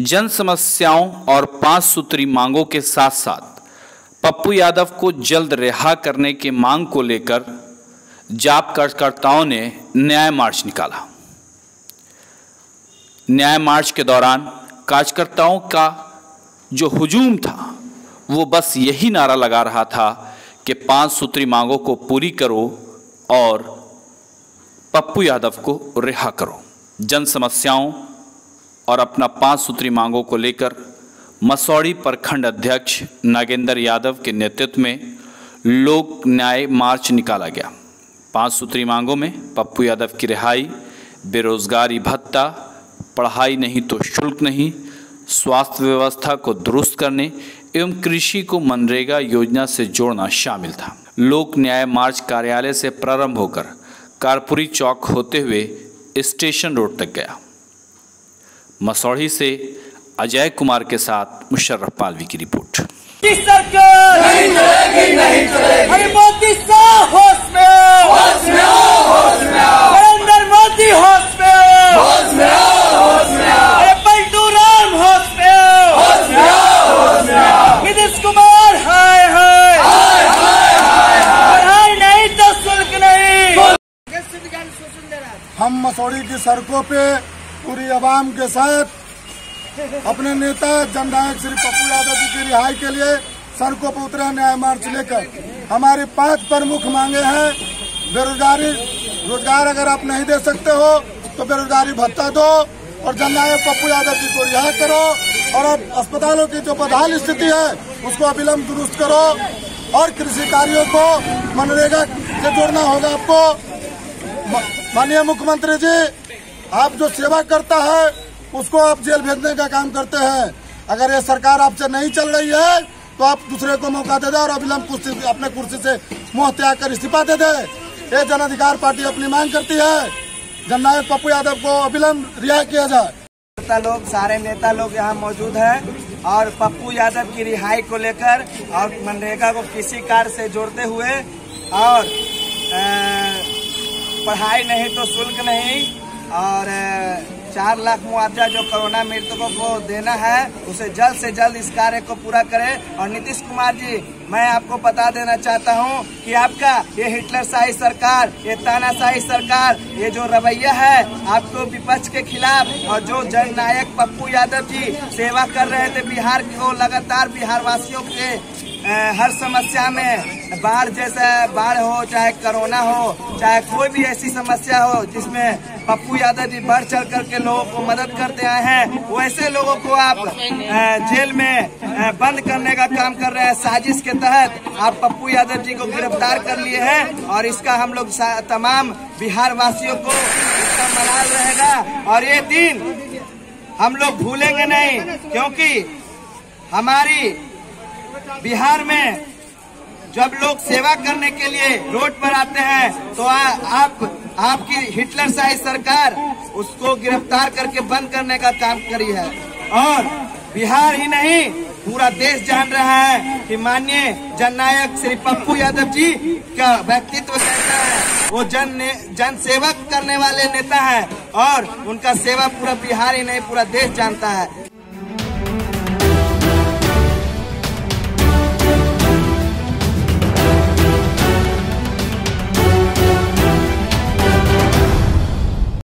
जन समस्याओं और 5 सूत्री मांगों के साथ साथ पप्पू यादव को जल्द रिहा करने की मांग को लेकर जाप कार्यकर्ताओं ने न्याय मार्च निकाला। न्याय मार्च के दौरान कार्यकर्ताओं का जो हुजूम था वो बस यही नारा लगा रहा था कि 5 सूत्री मांगों को पूरी करो और पप्पू यादव को रिहा करो। जन समस्याओं और अपना 5 सूत्री मांगों को लेकर मसौड़ी प्रखंड अध्यक्ष नागेंद्र यादव के नेतृत्व में लोक न्याय मार्च निकाला गया। 5 सूत्री मांगों में पप्पू यादव की रिहाई, बेरोजगारी भत्ता, पढ़ाई नहीं तो शुल्क नहीं, स्वास्थ्य व्यवस्था को दुरुस्त करने एवं कृषि को मनरेगा योजना से जोड़ना शामिल था। लोक न्याय मार्च कार्यालय से प्रारंभ होकर कारपुरी चौक होते हुए स्टेशन रोड तक गया। मसौड़ी से अजय कुमार के साथ मुशर्रफ पालवी की रिपोर्ट। सरकार नहीं चलेगी, नहीं चलेगी। अरे मोदी साहब होश में आओ, होश में आओ, होश में आओ। नरेंद्र मोदी होश में आओ, होश में आओ, होश में आओ। अरे पलटू राम होश में आओ, होश में आओ, होश में आओ। नीतीश कुमार हाय हाय हाय हाय हाय हाय। पढ़ाई नहीं तो शुल्क नहीं। हम मसौड़ी की सड़कों पे पूरी आवाम के साथ अपने नेता जननायक श्री पप्पू यादव जी की रिहाई के लिए सड़कों पर उतरे न्याय मार्च लेकर। हमारी 5 प्रमुख मांगे हैं। बेरोजगारी, रोजगार अगर आप नहीं दे सकते हो तो बेरोजगारी भत्ता दो और जननायक पप्पू यादव जी को रिहा करो और अब अस्पतालों की जो बदहाल स्थिति है उसको अविलंब दुरुस्त करो और कृषि कार्यों को मनरेगा से जोड़ना होगा आपको। माननीय मुख्यमंत्री जी, आप जो सेवा करता है उसको आप जेल भेजने का काम करते हैं। अगर ये सरकार आपसे नहीं चल रही है तो आप दूसरे को मौका दे दे और अविलंब अपने कुर्सी से मुंह त्याग कर इस्तीफा दे दे। ये जन अधिकार पार्टी अपनी मांग करती है, जननायक पप्पू यादव को अविलंब रिहा किया जाए। सारे नेता लोग यहाँ मौजूद हैं और पप्पू यादव की रिहाई को लेकर और मनरेगा को कृषि कार्य से जोड़ते हुए और पढ़ाई नहीं तो शुल्क नहीं और 4 लाख मुआवजा जो कोरोना मृतकों को देना है उसे जल्द से जल्द इस कार्य को पूरा करें। और नीतीश कुमार जी, मैं आपको बता देना चाहता हूं कि आपका ये हिटलरशाही सरकार, ये तानाशाही सरकार, ये जो रवैया है आपको विपक्ष के खिलाफ और जो जननायक पप्पू यादव जी सेवा कर रहे थे बिहार को, लगातार बिहार वासियों के हर समस्या में बाढ़ हो, चाहे कोरोना हो, चाहे कोई भी ऐसी समस्या हो जिसमें पप्पू यादव जी बढ़ चढ़ करके लोगों को मदद करते आए हैं, वैसे लोगों को आप जेल में बंद करने का काम कर रहे हैं। साजिश के तहत आप पप्पू यादव जी को गिरफ्तार कर लिए हैं और इसका हम लोग तमाम बिहार वासियों को इसका मलाल रहेगा और ये दिन हम लोग भूलेंगे नहीं, क्योंकि हमारी बिहार में जब लोग सेवा करने के लिए रोड पर आते हैं तो आपकी हिटलरशाही सरकार उसको गिरफ्तार करके बंद करने का काम करी है। और बिहार ही नहीं पूरा देश जान रहा है कि माननीय जननायक श्री पप्पू यादव जी का व्यक्तित्व कैसा है। वो जन सेवक करने वाले नेता हैं और उनका सेवा पूरा बिहार ही नहीं पूरा देश जानता है।